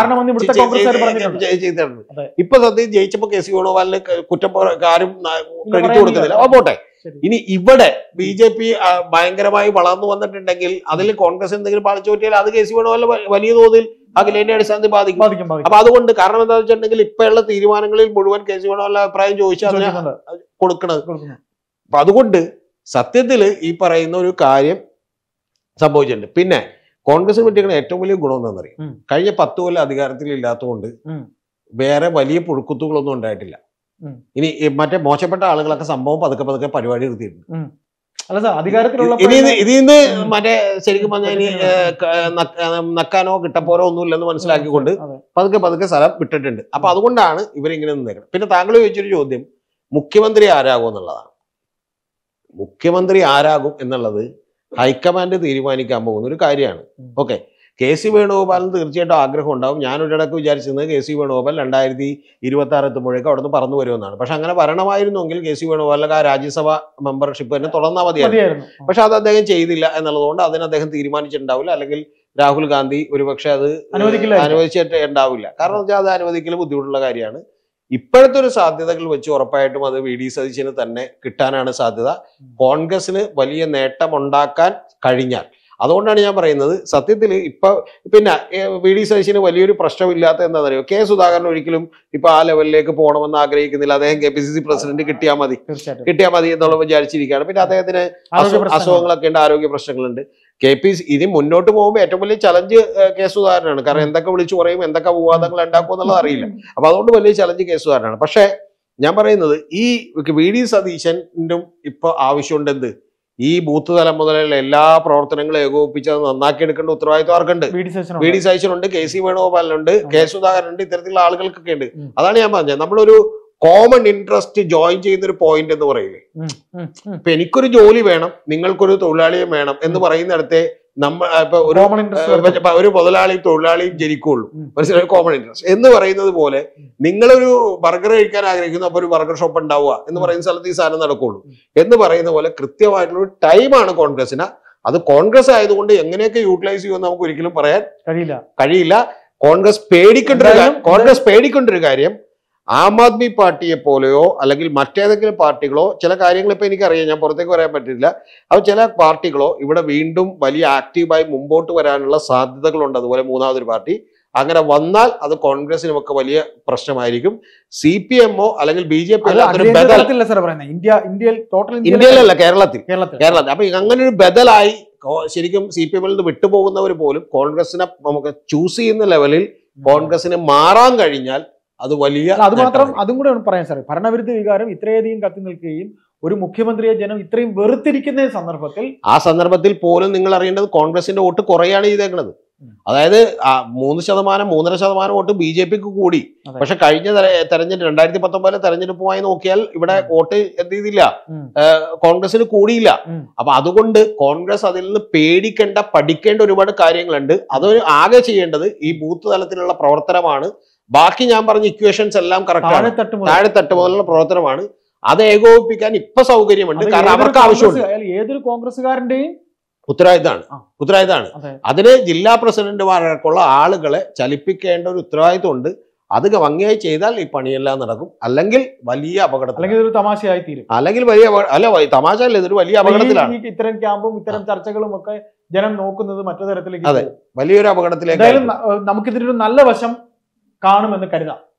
ചെയ്തിട്ടുണ്ട്. ഇപ്പൊ സത്യം ജയിച്ചപ്പോ കെ സി വേണുഗോപാലിന് കുറ്റക്കാരും ക്രെഡിറ്റ് കൊടുക്കുന്നില്ല. അപ്പൊ പോട്ടെ. ഇനി ഇവിടെ ബി ജെ പി ഭയങ്കരമായി വളർന്നു വന്നിട്ടുണ്ടെങ്കിൽ അതിൽ കോൺഗ്രസ് എന്തെങ്കിലും പാലിച്ചു പറ്റിയാൽ അത് കെ സി വേണുഗോപാൽ വലിയ തോതിൽ അഖിലേന്ത്യാ അടിസ്ഥാനത്തിൽ ബാധിക്കും. അപ്പൊ അതുകൊണ്ട് കാരണം എന്താണെന്ന് വെച്ചിട്ടുണ്ടെങ്കിൽ ഇപ്പോഴുള്ള തീരുമാനങ്ങളിൽ മുഴുവൻ കെ സി വേണുഗോപാലിന്റെ അഭിപ്രായം ചോദിച്ചാൽ അതിന് കൊടുക്കണത്. അപ്പൊ അതുകൊണ്ട് സത്യത്തില് ഈ പറയുന്ന ഒരു കാര്യം സംഭവിച്ചിട്ടുണ്ട്. പിന്നെ കോൺഗ്രസിന് പറ്റിയ ഏറ്റവും വലിയ ഗുണം എന്താണെന്നറിയാം, കഴിഞ്ഞ പത്ത് കൊല്ലം അധികാരത്തിൽ ഇല്ലാത്തതുകൊണ്ട് വേറെ വലിയ പുഴുക്കുത്തുകളൊന്നും ഉണ്ടായിട്ടില്ല. ഇനി മറ്റേ മോശപ്പെട്ട ആളുകളൊക്കെ സംഭവം പതുക്കെ പതുക്കെ പരിപാടി നിർത്തിയിട്ടുണ്ട്. ഇനി ഇതിന്ന് മറ്റേ ശരിക്കും പറഞ്ഞാൽ ഇനി നക്കാനോ കിട്ടപ്പോരോ ഒന്നുമില്ലെന്ന് മനസ്സിലാക്കിക്കൊണ്ട് പതുക്കെ പതുക്കെ സ്ഥലം വിട്ടിട്ടുണ്ട്. അപ്പൊ അതുകൊണ്ടാണ് ഇവരിങ്ങനെ നിന്നേക്കുന്നത്. പിന്നെ താങ്കൾ ചോദിച്ചൊരു ചോദ്യം മുഖ്യമന്ത്രി ആരാകും എന്നുള്ളതാണ്. മുഖ്യമന്ത്രി ആരാകും എന്നുള്ളത് ഹൈക്കമാൻഡ് തീരുമാനിക്കാൻ പോകുന്ന ഒരു കാര്യമാണ്. ഓക്കെ, കെ സി വേണുഗോപാലിന് തീർച്ചയായിട്ടും ആഗ്രഹം ഉണ്ടാവും. ഞാൻ ഒരിടക്ക് വിചാരിച്ചിരുന്നത് കെ സി വേണുഗോപാൽ രണ്ടായിരത്തി ഇരുപത്തി ആറ് എത്തുമ്പോഴേക്കും അവിടെ നിന്ന് പറന്നു വരുമെന്നാണ്. പക്ഷെ അങ്ങനെ വരണമായിരുന്നെങ്കിൽ കെ സി വേണുഗോപാലിന് ആ രാജ്യസഭ മെമ്പർഷിപ്പ് തന്നെ തുടർന്നാൽ മതിയായിരുന്നു. പക്ഷെ അത് അദ്ദേഹം ചെയ്തില്ല എന്നുള്ളതുകൊണ്ട് അതിന് അദ്ദേഹം തീരുമാനിച്ചിട്ടുണ്ടാവില്ല. അല്ലെങ്കിൽ രാഹുൽ ഗാന്ധി ഒരുപക്ഷെ അത് അനുവദിച്ചിട്ട് ഉണ്ടാവില്ല. കാരണം വെച്ചാൽ അത് അനുവദിക്കൽ ബുദ്ധിമുട്ടുള്ള കാര്യമാണ്. ഇപ്പോഴത്തെ ഒരു സാധ്യതകൾ വെച്ച് ഉറപ്പായിട്ടും അത് വി ഡി സതീശന് തന്നെ കിട്ടാനാണ് സാധ്യത. കോൺഗ്രസിന് വലിയ നേട്ടമുണ്ടാക്കാൻ കഴിഞ്ഞാൽ. അതുകൊണ്ടാണ് ഞാൻ പറയുന്നത് സത്യത്തിൽ ഇപ്പൊ പിന്നെ വി ഡി സതീശന് വലിയൊരു പ്രശ്നമില്ലാത്ത എന്താണെന്ന് അറിയോ, കെ സുധാകരൻ ഒരിക്കലും ഇപ്പൊ ആ ലെവലിലേക്ക് പോകണമെന്ന് ആഗ്രഹിക്കുന്നില്ല. അദ്ദേഹം K P C C president കിട്ടിയാൽ മതി കിട്ടിയാൽ മതി എന്നുള്ള വിചാരിച്ചിരിക്കുകയാണ്. പിന്നെ അദ്ദേഹത്തിന് അസുഖങ്ങളൊക്കെ ഉണ്ട്, ആരോഗ്യ പ്രശ്നങ്ങളുണ്ട്. കെ പി സി ഇനി മുന്നോട്ട് പോകുമ്പോൾ ഏറ്റവും വലിയ ചലഞ്ച് കെ സുധാകരനാണ്. കാരണം എന്തൊക്കെ വിളിച്ചു പറയും, എന്തൊക്കെ വിവാദങ്ങൾ ഉണ്ടാക്കും എന്നുള്ളത് അറിയില്ല. അപ്പൊ അതുകൊണ്ട് വലിയ ചലഞ്ച് കെ സുധാകരനാണ്. പക്ഷെ ഞാൻ പറയുന്നത് ഈ വി ഡി സതീശനും ഇപ്പൊ ആവശ്യമുണ്ട് എന്ത്, ഈ ബൂത്ത് തലം മുതലുള്ള എല്ലാ പ്രവർത്തനങ്ങളും ഏകോപിപ്പിച്ച് അത് നന്നാക്കി എടുക്കേണ്ട ഉത്തരവാദിത്വം ആർക്കുണ്ട്? വി ഡി സതീശനുണ്ട്, കെ സി വേണുഗോപാലിനുണ്ട്, കെ സുധാകരനുണ്ട്, ഇത്തരത്തിലുള്ള ആളുകൾക്കൊക്കെ ഉണ്ട്. അതാണ് ഞാൻ പറഞ്ഞത്, നമ്മളൊരു കോമൺ ഇൻട്രസ്റ്റ് ജോയിൻ ചെയ്യുന്ന ഒരു പോയിന്റ് എന്ന് പറയില്ലേ. ഇപ്പൊ എനിക്കൊരു ജോലി വേണം, നിങ്ങൾക്കൊരു തൊഴിലാളിയും വേണം എന്ന് പറയുന്നിടത്തെ നമ്മൾ ഇപ്പൊ ഒരു ഒരു മുതലാളിയും തൊഴിലാളിയും ജനിക്കുള്ളൂ. മനസ്സിലായി? കോമൺ ഇൻട്രസ്റ്റ് എന്ന് പറയുന്നത് പോലെ നിങ്ങളൊരു ബർഗർ കഴിക്കാൻ ആഗ്രഹിക്കുന്നു, അപ്പൊ ഒരു ബർഗർ ഷോപ്പ് ഉണ്ടാവുക എന്ന് പറയുന്ന സ്ഥലത്ത് ഈ സാധനം നടക്കുള്ളൂ എന്ന് പറയുന്ന പോലെ കൃത്യമായിട്ടുള്ള ഒരു ടൈമാണ് കോൺഗ്രസിന്. അത് കോൺഗ്രസ് ആയതുകൊണ്ട് എങ്ങനെയൊക്കെ യൂട്ടിലൈസ് ചെയ്യുമെന്ന് നമുക്ക് ഒരിക്കലും പറയാൻ കഴിയില്ല കഴിയില്ല കോൺഗ്രസ് പേടിക്കേണ്ട ഒരു കോൺഗ്രസ് പേടിക്കേണ്ട ഒരു കാര്യം ആം ആദ്മി പാർട്ടിയെ പോലെയോ അല്ലെങ്കിൽ മറ്റേതെങ്കിലും പാർട്ടികളോ ചില കാര്യങ്ങൾ ഇപ്പൊ എനിക്കറിയാം, ഞാൻ പുറത്തേക്ക് പറയാൻ പറ്റില്ല. അപ്പൊ ചില പാർട്ടികളോ ഇവിടെ വീണ്ടും വലിയ ആക്റ്റീവായി മുമ്പോട്ട് വരാനുള്ള സാധ്യതകളുണ്ട്. അതുപോലെ മൂന്നാമതൊരു പാർട്ടി അങ്ങനെ വന്നാൽ അത് കോൺഗ്രസിനുമൊക്കെ വലിയ പ്രശ്നമായിരിക്കും. സി പി എമ്മോ അല്ലെങ്കിൽ ബി ജെ പി ഇന്ത്യയിലല്ല, കേരളത്തിൽ കേരളത്തിൽ അപ്പൊ അങ്ങനെ ഒരു ബദലായി ശരിക്കും സി പി എമ്മിൽ നിന്ന് വിട്ടുപോകുന്നവർ പോലും കോൺഗ്രസിനെ നമുക്ക് ചൂസ് ചെയ്യുന്ന ലെവലിൽ കോൺഗ്രസിന് മാറാൻ കഴിഞ്ഞാൽ അത് വലിയ അത് മാത്രം അതും കൂടെ പറയാൻ സാറേ, ഭരണവിരുദ്ധ വികാരം ഇത്രയധികം കത്തി നിൽക്കുകയും ഒരു മുഖ്യമന്ത്രിയെ ജനം ഇത്രയും വെറുത്തിരിക്കുന്ന സന്ദർഭത്തിൽ ആ സന്ദർഭത്തിൽ പോലും നിങ്ങൾ അറിയേണ്ടത് കോൺഗ്രസിന്റെ വോട്ട് കുറയാണ് ചെയ്തേക്കുന്നത്. അതായത് മൂന്ന് ശതമാനം മൂന്നര ശതമാനം വോട്ട് ബി ജെ പിക്ക് കൂടി. പക്ഷെ കഴിഞ്ഞ തെരഞ്ഞെടുപ്പ് രണ്ടായിരത്തി പത്തൊമ്പതിലെ തെരഞ്ഞെടുപ്പുമായി നോക്കിയാൽ ഇവിടെ വോട്ട് എന്ത് ചെയ്തില്ല, കോൺഗ്രസിന് കൂടിയില്ല. അപ്പൊ അതുകൊണ്ട് കോൺഗ്രസ് അതിൽ നിന്ന് പേടിക്കേണ്ട പഠിക്കേണ്ട ഒരുപാട് കാര്യങ്ങളുണ്ട്. അതൊരു ആകെ ചെയ്യേണ്ടത് ഈ ബൂത്ത് തലത്തിലുള്ള പ്രവർത്തനമാണ്. ബാക്കി ഞാൻ പറഞ്ഞ ഇക്വേഷൻസ് എല്ലാം കറക്റ്റാണ്, താഴെത്തട്ട് മുതലുള്ള പ്രവർത്തനമാണ്. അത് ഏകോപിപ്പിക്കാൻ ഇപ്പൊ സൗകര്യമുണ്ട്, കാരണം അവർക്ക് ആവശ്യമുണ്ട്. ഏതൊരു കോൺഗ്രസ്സുകാരന്റെയും ഉത്തരവാദിത്തമാണ് ഉത്തരവാദിത്തമാണ് അതിന് ജില്ലാ പ്രസിഡന്റുമാർക്കുള്ള ആളുകളെ ചലിപ്പിക്കേണ്ട ഒരു ഉത്തരവാദിത്വം ഉണ്ട്. അത് ഭംഗിയായി ചെയ്താൽ ഈ പണിയെല്ലാം നടക്കും. അല്ലെങ്കിൽ വലിയ അപകടത്തിൽ, അല്ലെങ്കിൽ ഒരു തമാശയായി തീരും, അല്ലെങ്കിൽ വലിയ അല്ല തമാശ അല്ല, ഇതൊരു വലിയ അപകടത്തിലാണ്. ഇത്തരം ക്യാമ്പും ഇത്തരം ചർച്ചകളും ഒക്കെ ജനം നോക്കുന്നത് മറ്റു തരത്തിലേക്ക്, അതെ വലിയൊരു അപകടത്തിലേക്ക്. എന്തായാലും നമുക്കിതിനൊരു നല്ല വശം കാണുമെന്ന് കരുതാം.